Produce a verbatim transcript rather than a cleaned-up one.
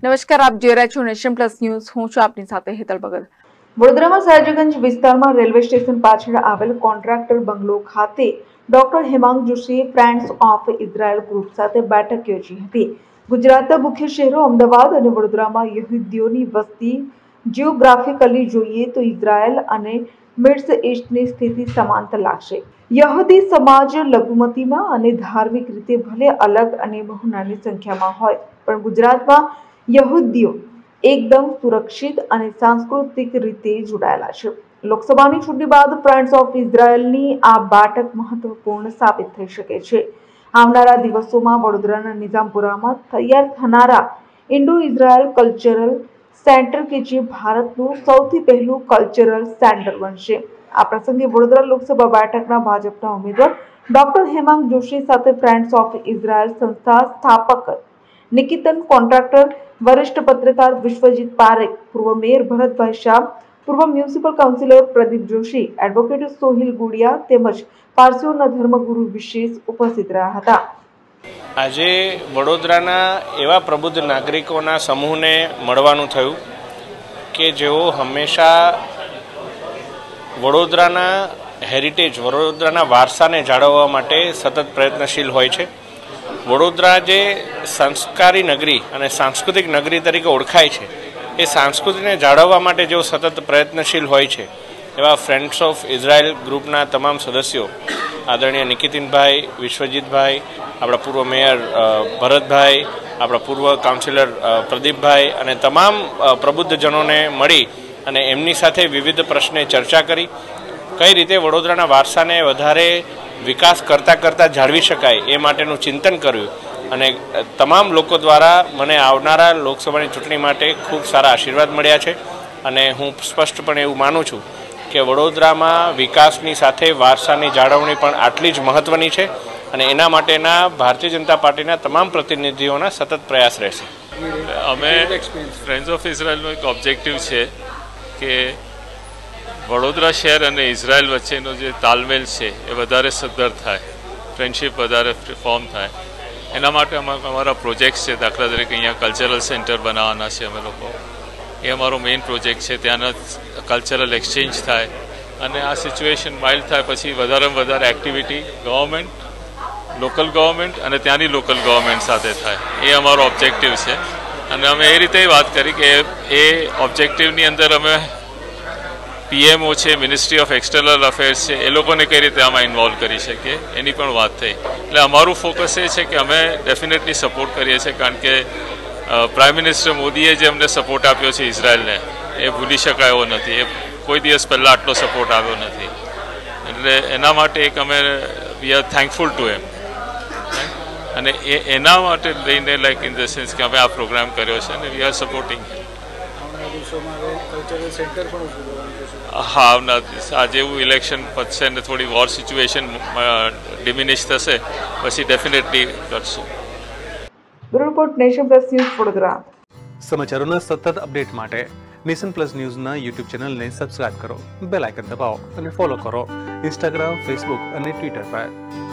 નમસ્કાર, આપ જોઈ રહ્યા છો નેશન પ્લસ ન્યૂઝ. હું છું આપની સાથે હેતલ ભગત. વડોદરામાં સયાજીગંજ વિસ્તારમાં રેલવે સ્ટેશન પાછળ આવેલ કોન્ટ્રાક્ટર બંગલો ખાતે ડોક્ટર હેમાંગ જોશીએ ફ્રેન્ડ્સ ઓફ ઇઝરાયલ ગ્રુપ સાથે બેઠક યોજી હતી. ગુજરાતના મુખ્ય શહેરો અમદાવાદ અને વડોદરામાં યહૂદીઓની વસ્તી જિયોગ્રાફિકલી જોઈએ તો ઇઝરાયલ અને મિડ્સ ઈસ્ટની સ્થિતિ સમાંતર લાગશે. યહૂદી સમાજ લઘુમતીમાં અને ધાર્મિક રીતે ભલે અલગ અને બહુ નાની સંખ્યામાં હોય, પણ ગુજરાતમાં યહૂદીઓ એકદમ સુરક્ષિત અને સાંસ્કૃતિક રીતે જોડાયેલા છે. લોકસભાની ચૂંટણી બાદ ફ્રેન્ડ્સ ઓફ ઇઝરાયલની આ બેઠક મહત્વપૂર્ણ સાબિત થઈ શકે છે. આવનારા દિવસોમાં વડોદરાના નિઝામપુરામાં તૈયાર થનારા ઇન્ડો ઇઝરાયલ કલ્ચરલ સેન્ટર કે જે ભારતનું સૌથી પહેલું કલ્ચરલ સેન્ટર બનશે. આ પ્રસંગે વડોદરા લોકસભા બેઠકના ભાજપના ઉમેદવાર ડોક્ટર હેમાંગ જોશી સાથે ફ્રેન્ડ્સ ઓફ ઇઝરાયલ સંસ્થા સ્થાપક નિકિતન કોન્ટ્રાક્ટર, વરિષ્ઠ પત્રકાર વિશ્વજીત પારેખ, પૂર્વ મેયર ભરતભાઈ શાહ, પૂર્વ municipal councillor Pradeep Joshi, advocate Sohil Gudiya તેમજ પારસીઓના ધર્મગુરુ વિશેષ ઉપસ્થિત રહ્યા હતા. આજે વડોદરાના એવા પ્રબુદ્ધ નાગરિકોના સમૂહને મળવાનું થયું કે જેઓ હંમેશા વડોદરાના હેરિટેજ, વડોદરાના વારસાને જાળવવા માટે સતત પ્રયત્નશીલ હોય છે. વડોદરા જે સંસ્કારી નગરી અને સાંસ્કૃતિક નગરી તરીકે ઓળખાય છે, એ સંસ્કૃતિને જાળવવા માટે જેઓ સતત પ્રયત્નશીલ હોય છે, એવા ફ્રેન્ડ્સ ઓફ ઇઝરાયલ ગ્રુપના તમામ સદસ્યો આદરણીય નિકિતિનભાઈ, વિશ્વજીતભાઈ, આપણા પૂર્વ મેયર ભરતભાઈ, આપણા પૂર્વ કાઉન્સિલર પ્રદીપભાઈ અને તમામ પ્રબુદ્ધજનોને મળી અને એમની સાથે વિવિધ પ્રશ્ને ચર્ચા કરી. કઈ રીતે વડોદરાના વારસાને વધારે વિકાસ કરતાં કરતાં જાળવી શકાય એ માટેનું ચિંતન કર્યું અને તમામ લોકો દ્વારા મને આવનારા લોકસભાની ચૂંટણી માટે ખૂબ સારા આશીર્વાદ મળ્યા છે. અને હું સ્પષ્ટપણે એવું માનું છું કે વડોદરામાં વિકાસની સાથે વારસાની જાળવણી પણ આટલી જ મહત્ત્વની છે અને એના માટેના ભારતીય જનતા પાર્ટીના તમામ પ્રતિનિધિઓના સતત પ્રયાસ રહેશે. અમે ફ્રેન્ડ્સ ઓફ ઇઝરાયલનો એક ઓબ્જેક્ટિવ છે કે વડોદરા શહેર અને ઇઝરાયલ વચ્ચેનો જે તાલમેલ છે એ વધારે સદ્ધર થાય, ફ્રેન્ડશીપ વધારે ફોર્મ થાય. એના માટે અમારા પ્રોજેક્ટ છે. દાખલા તરીકે અહીંયા કલ્ચરલ સેન્ટર બનાવવાના છે અમે લોકો. એ અમારો મેઇન પ્રોજેક્ટ છે. ત્યાંના કલ્ચરલ એક્સચેન્જ થાય અને આ સિચ્યુએશન માઇલ્ડ થાય પછી વધારેમાં વધારે એક્ટિવિટી ગવર્મેન્ટ, લોકલ ગવર્મેન્ટ અને ત્યાંની લોકલ ગવર્મેન્ટ સાથે થાય. એ અમારો ઓબ્જેક્ટિવ છે. અને અમે એ રીતે વાત કરી કે એ ઓબ્જેક્ટિવની અંદર અમે પીએમઓ છે, મિનિસ્ટ્રી ઓફ એક્સટર્નલ અફેર્સ છે, એ લોકોને કઈ રીતે આમાં ઇન્વોલ્વ કરી શકીએ એની પણ વાત થઈ. એટલે અમારું ફોકસ એ છે કે અમે ડેફિનેટલી સપોર્ટ કરીએ છીએ, કારણ કે પ્રાઇમ મિનિસ્ટર મોદીએ જે અમને સપોર્ટ આપ્યો છે ઇઝરાયલને એ ભૂલી શકાય એવો નથી. એ કોઈ દિવસ પહેલાં આટલો સપોર્ટ આવ્યો નથી. એટલે એના માટે એક અમે we are thankful to them. અને એ એના માટે લઈને લાઈક ઇન ધ સેન્સ કે અમે આ પ્રોગ્રામ કર્યો છે અને વી આર સપોર્ટિંગ. હા, આ જેવું ઇલેક્શન પતશે ને થોડી વોર સિચ્યુએશન ડિમિનિશ થશે પછી ડેફિનેટલી કરશું. Report nation plus news Vadodara. સમાચારોના સતત અપડેટ માટે નેશન પ્લસ ન્યૂઝના યુટ્યુબ ચેનલને સબસ્ક્રાઇબ કરો, બેલ આઇકન દબાવો અને ફોલો કરો ઇન્સ્ટાગ્રામ, ફેસબુક અને ટ્વિટર પર.